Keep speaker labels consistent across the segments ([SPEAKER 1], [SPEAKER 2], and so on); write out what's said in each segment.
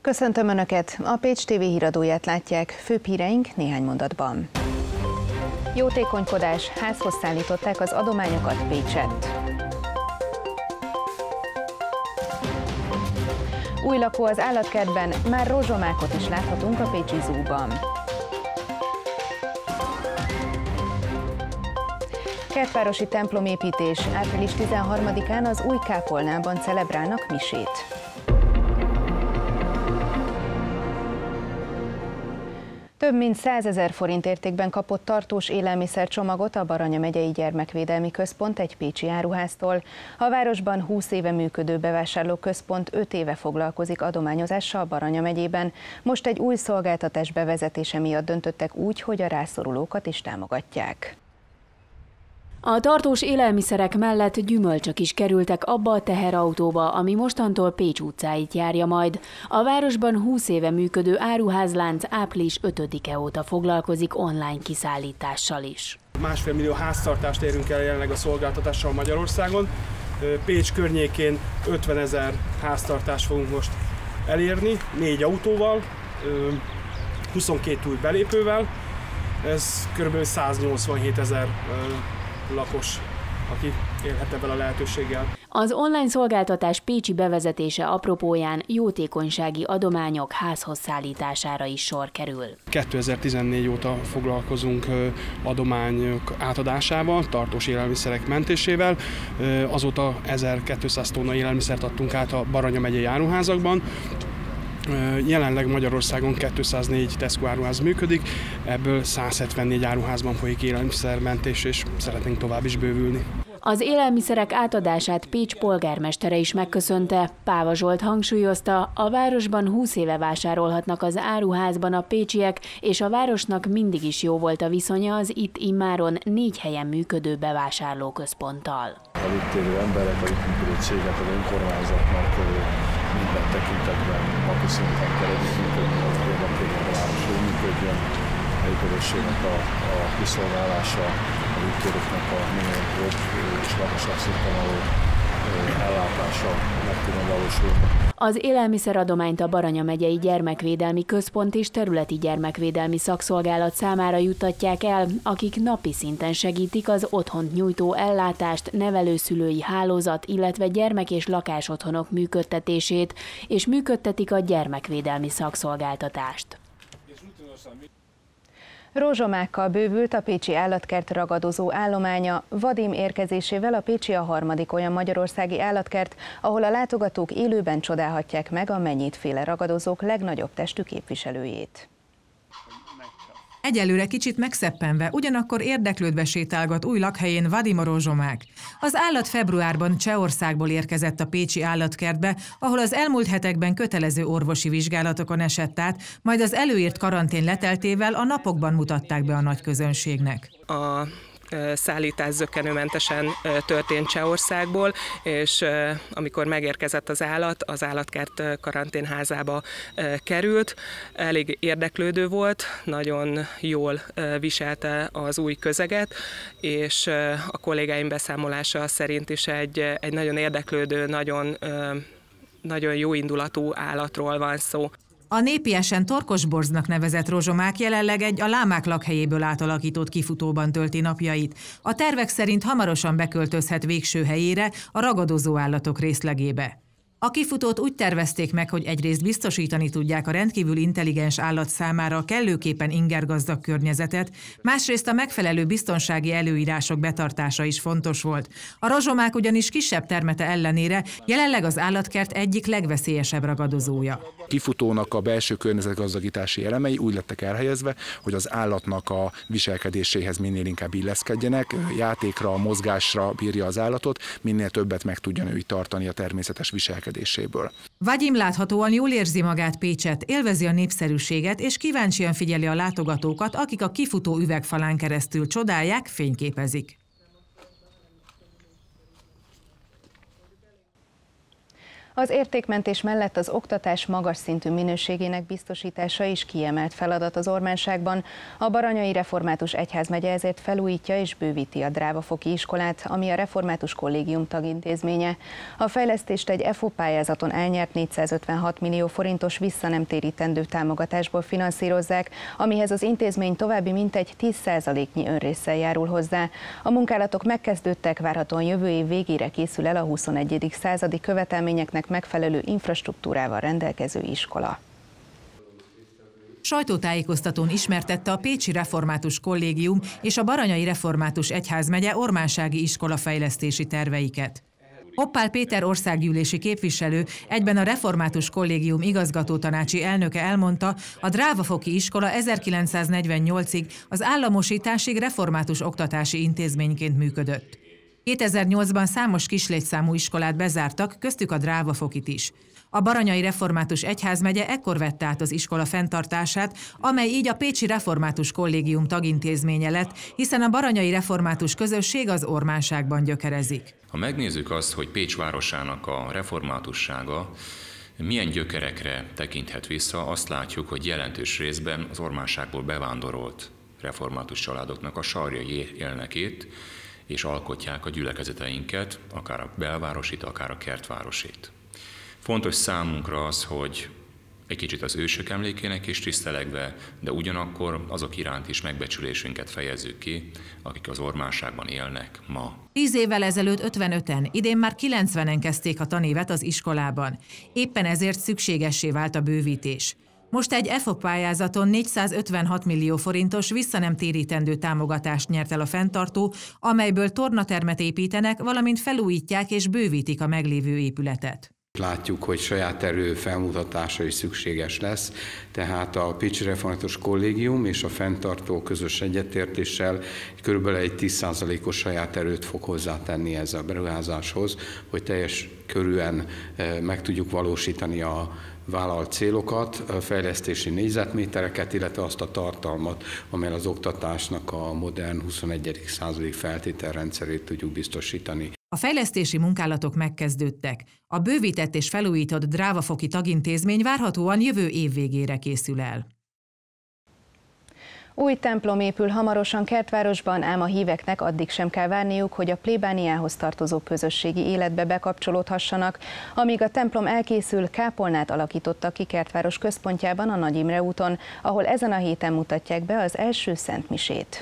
[SPEAKER 1] Köszöntöm Önöket! A Pécs TV híradóját látják, főbb híreink néhány mondatban. Jótékonykodás, házhoz szállították az adományokat Pécsett. Új lakó az állatkertben, már rozsomákot is láthatunk a pécsi zúban. Kertvárosi templomépítés, április 13-án az új kápolnában celebrálnak misét. Több mint 100 000 forint értékben kapott tartós élelmiszercsomagot a Baranya megyei Gyermekvédelmi Központ egy pécsi áruháztól. A városban 20 éve működő bevásárlóközpont 5 éve foglalkozik adományozással Baranya megyében. Most egy új szolgáltatás bevezetése miatt döntöttek úgy, hogy a rászorulókat is támogatják.
[SPEAKER 2] A tartós élelmiszerek mellett gyümölcsök is kerültek abba a teherautóba, ami mostantól Pécs utcáit járja majd. A városban 20 éve működő áruházlánc április 5-e óta foglalkozik online kiszállítással is.
[SPEAKER 3] 1,5 millió háztartást érünk el jelenleg a szolgáltatással Magyarországon. Pécs környékén 50 000 háztartást fogunk most elérni, 4 autóval, 22 új belépővel. Ez kb. 187 000 lakos, aki élhet ebben a lehetőséggel.
[SPEAKER 2] Az online szolgáltatás pécsi bevezetése apropóján jótékonysági adományok házhoz szállítására is sor kerül.
[SPEAKER 3] 2014 óta foglalkozunk adományok átadásával, tartós élelmiszerek mentésével. Azóta 1200 tonna élelmiszert adtunk át a Baranya megyei áruházakban. Jelenleg Magyarországon 204 Tesco áruház működik, ebből 174 áruházban folyik élelmiszermentés, és szeretnénk tovább is bővülni.
[SPEAKER 2] Az élelmiszerek átadását Pécs polgármestere is megköszönte. Páva Zsolt hangsúlyozta, a városban 20 éve vásárolhatnak az áruházban a pécsiek, és a városnak mindig is jó volt a viszonya az itt immáron 4 helyen működő bevásárlóközponttal.
[SPEAKER 4] A itt élő emberek, a itt működő cégek, az önkormányzatnak minden tekintetben napi szinten kell együttműködni, az érdekében a város jól működjön, a helyi közösségnek a kiszolgálása, a ügytérőknek a minél jobb és magasabb szinten való ellátása meg tudna valósulni.
[SPEAKER 2] Az élelmiszeradományt a Baranya megyei Gyermekvédelmi Központ és Területi Gyermekvédelmi Szakszolgálat számára juttatják el, akik napi szinten segítik az otthont nyújtó ellátást, nevelőszülői hálózat, illetve gyermek- és lakásotthonok működtetését, és működtetik a gyermekvédelmi szakszolgáltatást.
[SPEAKER 1] Rózsomákkal bővült a pécsi állatkert ragadozó állománya. Vadim érkezésével a pécsi a harmadik olyan magyarországi állatkert, ahol a látogatók élőben csodálhatják meg a mennyit-féle ragadozók legnagyobb testű képviselőjét.
[SPEAKER 5] Egyelőre kicsit megszeppenve, ugyanakkor érdeklődve sétálgat új lakhelyén Vadim a rozsomák. Az állat februárban Csehországból érkezett a pécsi állatkertbe, ahol az elmúlt hetekben kötelező orvosi vizsgálatokon esett át, majd az előírt karantén leteltével a napokban mutatták be a nagy közönségnek.
[SPEAKER 6] A szállítás zökkenőmentesen történt Csehországból, és amikor megérkezett az állatkert karanténházába került, elég érdeklődő volt, nagyon jól viselte az új közeget, és a kollégáim beszámolása szerint is egy nagyon érdeklődő, nagyon jó indulatú állatról van szó.
[SPEAKER 5] A népiesen torkosborznak nevezett rozsomák jelenleg egy a lámák lakhelyéből átalakított kifutóban tölti napjait. A tervek szerint hamarosan beköltözhet végső helyére, a ragadozó állatok részlegébe. A kifutót úgy tervezték meg, hogy egyrészt biztosítani tudják a rendkívül intelligens állat számára kellőképpen ingergazdag környezetet, másrészt a megfelelő biztonsági előírások betartása is fontos volt. A rozsomák ugyanis kisebb termete ellenére jelenleg az állatkert egyik legveszélyesebb ragadozója.
[SPEAKER 7] Kifutónak a belső környezetgazdagítási elemei úgy lettek elhelyezve, hogy az állatnak a viselkedéséhez minél inkább illeszkedjenek, játékra, mozgásra bírja az állatot, minél többet meg tudjon ő tartani a természetes viselkedéséből.
[SPEAKER 5] Vadim láthatóan jól érzi magát Pécsett, élvezi a népszerűséget és kíváncsian figyeli a látogatókat, akik a kifutó üvegfalán keresztül csodálják, fényképezik.
[SPEAKER 1] Az értékmentés mellett az oktatás magas szintű minőségének biztosítása is kiemelt feladat az Ormánságban. A Baranyai Református Egyházmegye ezért felújítja és bővíti a Drávafoki iskolát, ami a Református Kollégium tagintézménye. A fejlesztést egy EFO pályázaton elnyert 456 millió forintos visszanemtérítendő támogatásból finanszírozzák, amihez az intézmény további mintegy 10%-nyi önrésszel járul hozzá. A munkálatok megkezdődtek, várhatóan jövő év végére készül el a 21. századi követelményeknek megfelelő infrastruktúrával rendelkező iskola.
[SPEAKER 5] Sajtótájékoztatón ismertette a Pécsi Református Kollégium és a Baranyai Református Egyházmegye ormánsági iskola fejlesztési terveiket. Hoppál Péter országgyűlési képviselő, egyben a Református Kollégium igazgatótanácsi elnöke elmondta, a Drávafoki iskola 1948-ig az államosításig református oktatási intézményként működött. 2008-ban számos kislétszámú iskolát bezártak, köztük a Drávafokit is. A Baranyai Református Egyházmegye ekkor vette át az iskola fenntartását, amely így a Pécsi Református Kollégium tagintézménye lett, hiszen a baranyai református közösség az Ormánságban gyökerezik.
[SPEAKER 8] Ha megnézzük azt, hogy Pécs városának a reformátussága milyen gyökerekre tekinthet vissza, azt látjuk, hogy jelentős részben az Ormánságból bevándorolt református családoknak a sarjai élnek itt, és alkotják a gyülekezeteinket, akár a belvárosit, akár a kertvárosit. Fontos számunkra az, hogy egy kicsit az ősök emlékének is tisztelegve, de ugyanakkor azok iránt is megbecsülésünket fejezzük ki, akik az Ormánságban élnek ma.
[SPEAKER 5] 10 évvel ezelőtt 55-en, idén már 90-en kezdték a tanévet az iskolában. Éppen ezért szükségessé vált a bővítés. Most egy EFO pályázaton 456 millió forintos visszanemtérítendő támogatást nyert el a fenntartó, amelyből tornatermet építenek, valamint felújítják és bővítik a meglévő épületet.
[SPEAKER 9] Látjuk, hogy saját erő felmutatása is szükséges lesz, tehát a Pécsi Református Kollégium és a fenntartó közös egyetértéssel körülbelül egy 10%-os saját erőt fog hozzátenni ez a beruházáshoz, hogy teljes körűen meg tudjuk valósítani a vállalt célokat, a fejlesztési négyzetmétereket, illetve azt a tartalmat, amely az oktatásnak a modern 21. századi feltételrendszerét tudjuk biztosítani.
[SPEAKER 5] A fejlesztési munkálatok megkezdődtek. A bővített és felújított Drávafoki tagintézmény várhatóan jövő év végére készül el.
[SPEAKER 1] Új templom épül hamarosan Kertvárosban, ám a híveknek addig sem kell várniuk, hogy a plébániához tartozó közösségi életbe bekapcsolódhassanak. Amíg a templom elkészül, kápolnát alakítottak ki Kertváros központjában, a Nagy Imre úton, ahol ezen a héten mutatják be az első szentmisét.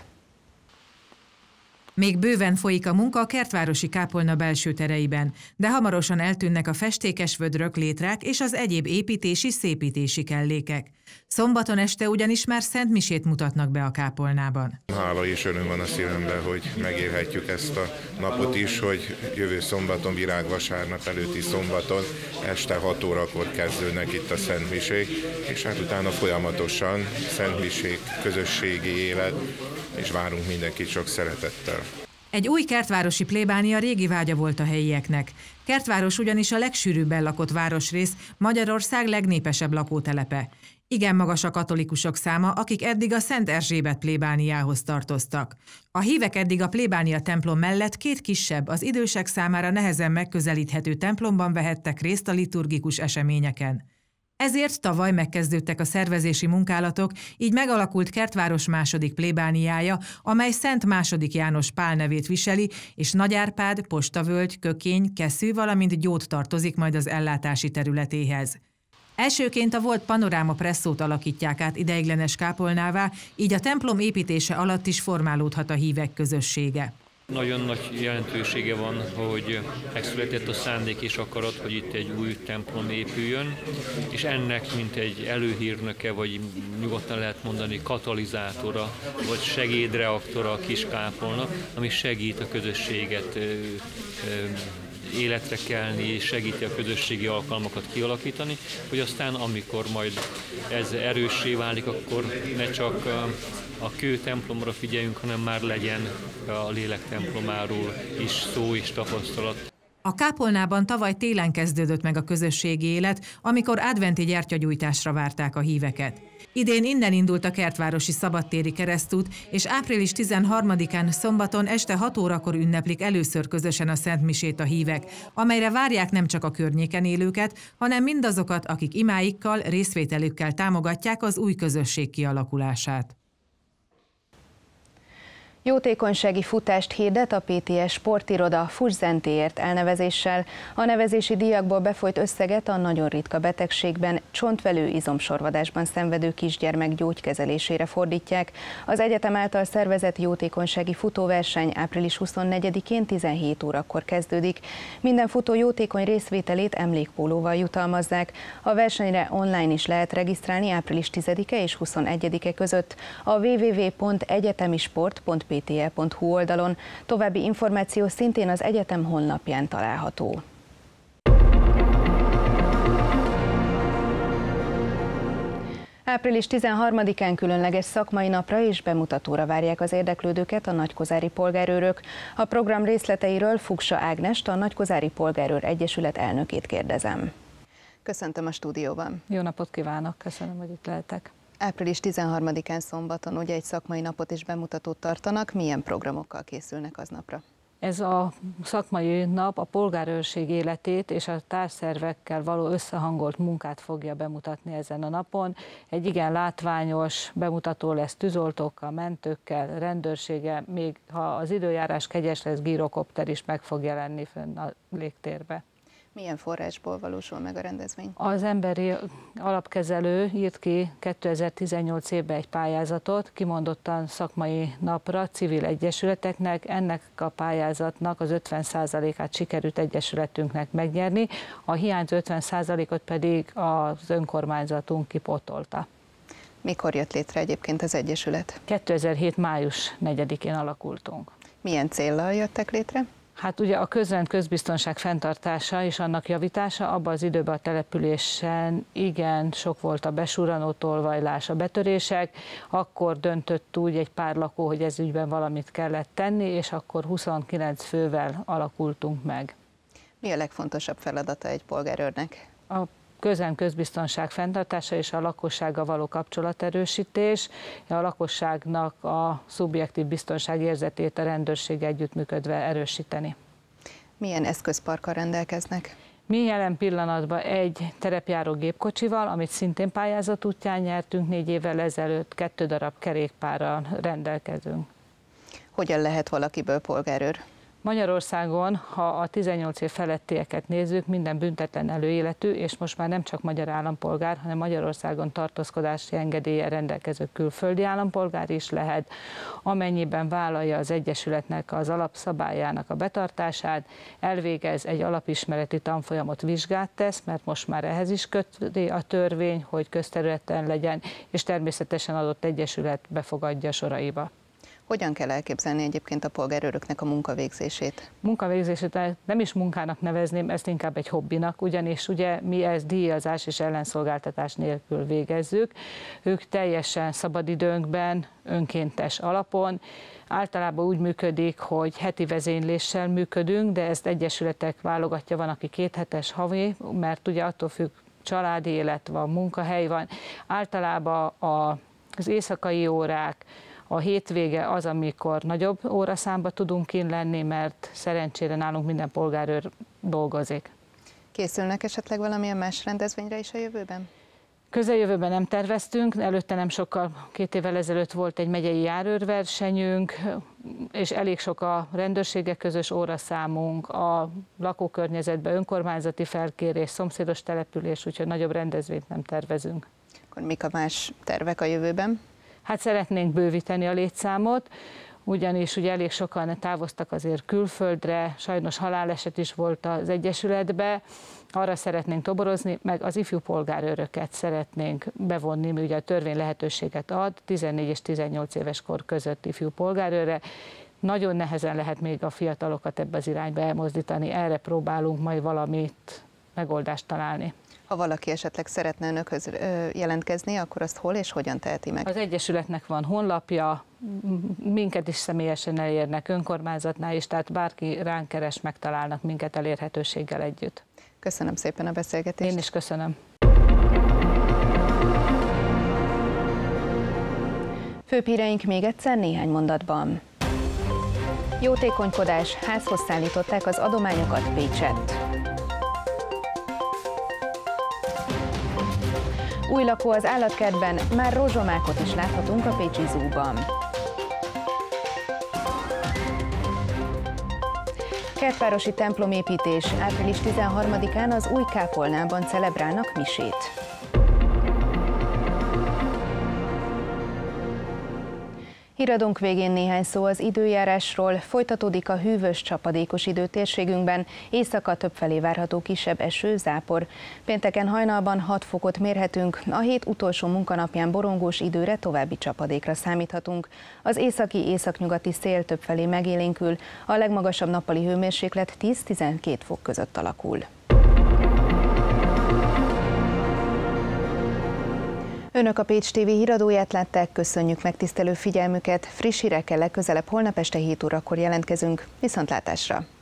[SPEAKER 5] Még bőven folyik a munka a kertvárosi kápolna belső tereiben, de hamarosan eltűnnek a festékes vödrök, létrák és az egyéb építési, szépítési kellékek. Szombaton este ugyanis már szentmisét mutatnak be a kápolnában.
[SPEAKER 10] Hála és öröm van a szívemben, hogy megélhetjük ezt a napot is, hogy jövő szombaton, virágvasárnap előtti szombaton este 6 órakor kezdődnek itt a szentmisék, és hát utána folyamatosan szentmisék, közösségi élet, és várunk mindenkit sok szeretettel.
[SPEAKER 5] Egy új kertvárosi plébánia régi vágya volt a helyieknek. Kertváros ugyanis a legsűrűbben lakott városrész, Magyarország legnépesebb lakótelepe. Igen magas a katolikusok száma, akik eddig a Szent Erzsébet plébániához tartoztak. A hívek eddig a plébánia templom mellett 2 kisebb, az idősek számára nehezen megközelíthető templomban vehettek részt a liturgikus eseményeken. Ezért tavaly megkezdődtek a szervezési munkálatok, így megalakult Kertváros második plébániája, amely Szent II. János Pál nevét viseli, és Nagy Árpád, Postavölgy, Kökény, Keszű, valamint Gyót tartozik majd az ellátási területéhez. Elsőként a volt Panoráma presszót alakítják át ideiglenes kápolnává, így a templom építése alatt is formálódhat a hívek közössége.
[SPEAKER 11] Nagyon nagy jelentősége van, hogy megszületett a szándék és akarat, hogy itt egy új templom épüljön, és ennek mint egy előhírnöke, vagy nyugodtan lehet mondani katalizátora, vagy segédreaktora a kis kápolna, ami segít a közösséget életre kelni, és segíti a közösségi alkalmakat kialakítani, hogy aztán amikor majd ez erőssé válik, akkor ne csak a kőtemplomra figyeljünk, hanem már legyen a lélek templomáról is szó és tapasztalat.
[SPEAKER 5] A kápolnában tavaly télen kezdődött meg a közösségi élet, amikor adventi gyertyagyújtásra várták a híveket. Idén innen indult a kertvárosi szabadtéri keresztút, és április 13-án szombaton este 6 órakor ünneplik először közösen a szentmisét a hívek, amelyre várják nem csak a környéken élőket, hanem mindazokat, akik imáikkal, részvételükkel támogatják az új közösség kialakulását.
[SPEAKER 1] Jótékonysági futást hirdet a PTS sportiroda Fuss Zentéért elnevezéssel. A nevezési díjakból befolyt összeget a nagyon ritka betegségben, csontvelő izomsorvadásban szenvedő kisgyermek gyógykezelésére fordítják. Az egyetem által szervezett jótékonysági futóverseny április 24-én 17 órakor kezdődik. Minden futó jótékony részvételét emlékpólóval jutalmazzák. A versenyre online is lehet regisztrálni április 10-e és 21-e között a www.egyetemisport.ptl.hu oldalon. További információ szintén az egyetem honlapján található. Április 13-án különleges szakmai napra és bemutatóra várják az érdeklődőket a nagykozári polgárőrök. A program részleteiről Fugsa Ágnest, a Nagykozári Polgárőr Egyesület elnökét kérdezem. Köszöntöm a stúdióban.
[SPEAKER 12] Jó napot kívánok, köszönöm, hogy itt lehetek.
[SPEAKER 1] Április 13-án szombaton ugye egy szakmai napot és bemutatót tartanak. Milyen programokkal készülnek aznapra?
[SPEAKER 12] Ez a szakmai nap a polgárőrség életét és a társszervekkel való összehangolt munkát fogja bemutatni ezen a napon. Egy igen látványos bemutató lesz tűzoltókkal, mentőkkel, rendőrséggel, még ha az időjárás kegyes lesz, gírokopter is meg fog jelenni fönn a légtérbe.
[SPEAKER 1] Milyen forrásból valósul meg a rendezvény?
[SPEAKER 12] Az emberi alapkezelő írt ki 2018 évben egy pályázatot, kimondottan szakmai napra civil egyesületeknek. Ennek a pályázatnak az 50%-át sikerült egyesületünknek megnyerni, a hiányzó 50%-ot pedig az önkormányzatunk kipótolta.
[SPEAKER 1] Mikor jött létre egyébként az egyesület?
[SPEAKER 12] 2007. május 4-én alakultunk.
[SPEAKER 1] Milyen céllal jöttek létre?
[SPEAKER 12] Hát ugye a közrend közbiztonság fenntartása és annak javítása, abban az időben a településen igen sok volt a besurranó tolvajlás, a betörések, akkor döntött úgy egy pár lakó, hogy ez ügyben valamit kellett tenni, és akkor 29 fővel alakultunk meg.
[SPEAKER 1] Mi a legfontosabb feladata egy polgárőrnek?
[SPEAKER 12] A közrend közbiztonság fenntartása és a lakossággal való kapcsolaterősítés, a lakosságnak a szubjektív biztonságérzetét a rendőrséggel együttműködve erősíteni.
[SPEAKER 1] Milyen eszközparkkal rendelkeznek?
[SPEAKER 12] Mi jelen pillanatban egy terepjáró gépkocsival, amit szintén pályázat útján nyertünk 4 évvel ezelőtt, 2 darab kerékpárral rendelkezünk.
[SPEAKER 1] Hogyan lehet valakiből polgárőr?
[SPEAKER 12] Magyarországon, ha a 18 év felettieket nézzük, minden büntetlen előéletű, és most már nem csak magyar állampolgár, hanem Magyarországon tartózkodási engedéllyel rendelkező külföldi állampolgár is lehet, amennyiben vállalja az egyesületnek az alapszabályának a betartását, elvégez egy alapismereti tanfolyamot, vizsgát tesz, mert most már ehhez is köti a törvény, hogy közterületen legyen, és természetesen adott egyesület befogadja soraiba.
[SPEAKER 1] Hogyan kell elképzelni egyébként a polgárőröknek a munkavégzését?
[SPEAKER 12] Munkavégzését nem is munkának nevezném, ezt inkább egy hobbinak, ugyanis ugye mi ezt díjazás és ellenszolgáltatás nélkül végezzük. Ők teljesen szabadidőnkben, önkéntes alapon. Általában úgy működik, hogy heti vezényléssel működünk, de ezt egyesületek válogatja, van, aki 2 hetes havi, mert ugye attól függ, családi élet van, munkahely van. Általában az éjszakai órák, a hétvége az, amikor nagyobb óraszámba tudunk kint lenni, mert szerencsére nálunk minden polgárőr dolgozik.
[SPEAKER 1] Készülnek esetleg valamilyen más rendezvényre is a jövőben?
[SPEAKER 12] Közeljövőben nem terveztünk, előtte nem sokkal, 2 évvel ezelőtt volt egy megyei járőrversenyünk, és elég sok a rendőrségek közös óraszámunk, a lakókörnyezetben önkormányzati felkérés, szomszédos település, úgyhogy nagyobb rendezvényt nem tervezünk.
[SPEAKER 1] Akkor mik a más tervek a jövőben?
[SPEAKER 12] Hát szeretnénk bővíteni a létszámot, ugyanis ugye elég sokan távoztak azért külföldre, sajnos haláleset is volt az egyesületbe, arra szeretnénk toborozni, meg az ifjú polgárőröket szeretnénk bevonni, ugye a törvény lehetőséget ad 14 és 18 éves kor között ifjú polgárőrre. Nagyon nehezen lehet még a fiatalokat ebbe az irányba elmozdítani, erre próbálunk majd valamit megoldást találni.
[SPEAKER 1] Ha valaki esetleg szeretne önökhöz jelentkezni, akkor azt hol és hogyan teheti meg?
[SPEAKER 12] Az Egyesületnek van honlapja, minket is személyesen elérnek, önkormányzatnál is, tehát bárki ránk keres, megtalálnak minket elérhetőséggel együtt.
[SPEAKER 1] Köszönöm szépen a beszélgetést.
[SPEAKER 12] Én is köszönöm.
[SPEAKER 1] Főbb híreink még egyszer néhány mondatban. Jótékonykodás, házhoz szállították az adományokat Pécsett. Új lakó az állatkertben, már rozsomákot is láthatunk a pécsi zúban. Kertvárosi templomépítés, április 13-án az új kápolnában celebrálnak misét. Híradónk végén néhány szó az időjárásról. Folytatódik a hűvös, csapadékos idő térségünkben, éjszaka többfelé várható kisebb eső, zápor. Pénteken hajnalban 6 fokot mérhetünk, a hét utolsó munkanapján borongós időre, további csapadékra számíthatunk. Az északi-északnyugati szél többfelé megélénkül, a legmagasabb nappali hőmérséklet 10-12 fok között alakul. Önök a Pécs TV híradóját látták, köszönjük megtisztelő figyelmüket. Friss hírekkel legközelebb holnap este 7 órakor jelentkezünk. Viszontlátásra!